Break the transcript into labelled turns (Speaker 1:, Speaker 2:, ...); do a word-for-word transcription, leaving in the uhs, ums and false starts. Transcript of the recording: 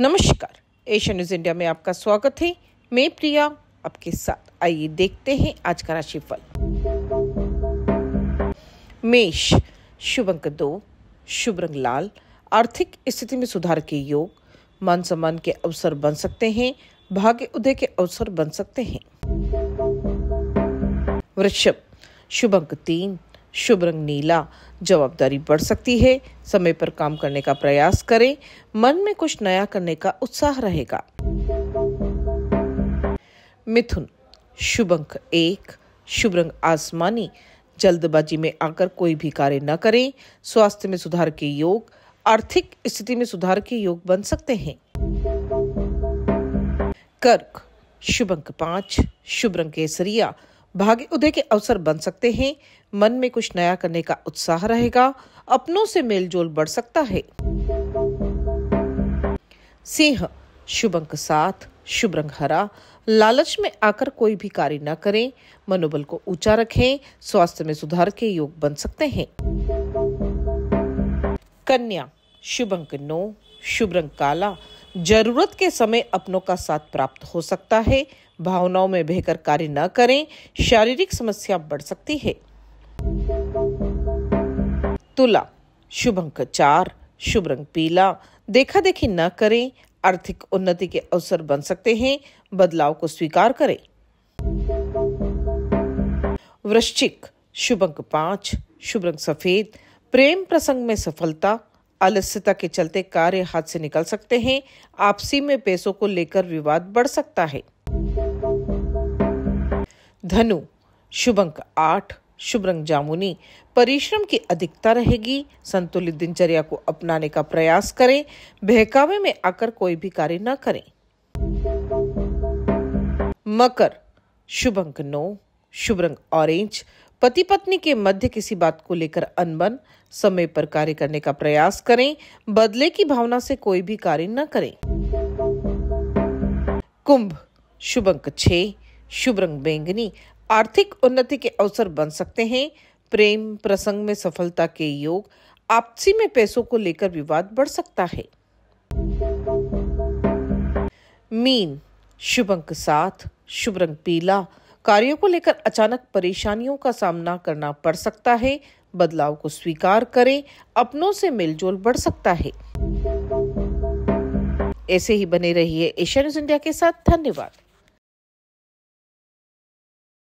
Speaker 1: नमस्कार, Asian news India में आपका स्वागत है। मैं प्रिया आपके साथ। आइए देखते हैं आज का राशिफल। मेष, शुभ अंक दो, शुभ रंग लाल। आर्थिक स्थिति में सुधार के योग, मान सम्मान के अवसर बन सकते हैं, भाग्य उदय के अवसर बन सकते हैं। वृषभ, शुभ अंक तीन, शुभ रंग नीला। जवाबदारी बढ़ सकती है, समय पर काम करने का प्रयास करें, मन में कुछ नया करने का उत्साह रहेगा। मिथुन, शुभ अंक एक, शुभ रंग आसमानी। जल्दबाजी में आकर कोई भी कार्य न करें, स्वास्थ्य में सुधार के योग, आर्थिक स्थिति में सुधार के योग बन सकते हैं। कर्क, शुभ अंक पांच, शुभ रंग केसरिया। भाग्य उदय के अवसर बन सकते हैं, मन में कुछ नया करने का उत्साह रहेगा, अपनों से मेलजोल बढ़ सकता है। सिंह, शुभ अंक सात, शुभ रंग हरा। लालच में आकर कोई भी कार्य न करें, मनोबल को ऊंचा रखें, स्वास्थ्य में सुधार के योग बन सकते हैं। कन्या, शुभ अंक नौ, शुभ रंग काला। जरूरत के समय अपनों का साथ प्राप्त हो सकता है, भावनाओं में बहकर कार्य न करें, शारीरिक समस्या बढ़ सकती है। तुला, शुभ अंक चार, शुभ रंग पीला। देखा देखी न करें, आर्थिक उन्नति के अवसर बन सकते हैं, बदलाव को स्वीकार करें। वृश्चिक, शुभ अंक पांच, शुभ रंग सफेद। प्रेम प्रसंग में सफलता, आलस्यता के चलते कार्य हाथ से निकल सकते हैं, आपसी में पैसों को लेकर विवाद बढ़ सकता है। धनु, शुभ अंक आठ, शुभ रंग जामुनी। परिश्रम की अधिकता रहेगी, संतुलित दिनचर्या को अपनाने का प्रयास करें, बहकावे में आकर कोई भी कार्य न करें। मकर, शुभ अंक नौ, शुभ रंग ऑरेंज। पति पत्नी के मध्य किसी बात को लेकर अनबन, समय पर कार्य करने का प्रयास करें, बदले की भावना से कोई भी कार्य न करें। कुंभ, शुभ अंक छह, शुभ रंग बैंगनी। आर्थिक उन्नति के अवसर बन सकते हैं, प्रेम प्रसंग में सफलता के योग, आपसी में पैसों को लेकर विवाद बढ़ सकता है। मीन, शुभ अंक सात, शुभ रंग पीला। कार्यों को लेकर अचानक परेशानियों का सामना करना पड़ सकता है, बदलाव को स्वीकार करें, अपनों से मेलजोल बढ़ सकता है। ऐसे ही बने रहिए एशियन न्यूज इंडिया के साथ। धन्यवाद।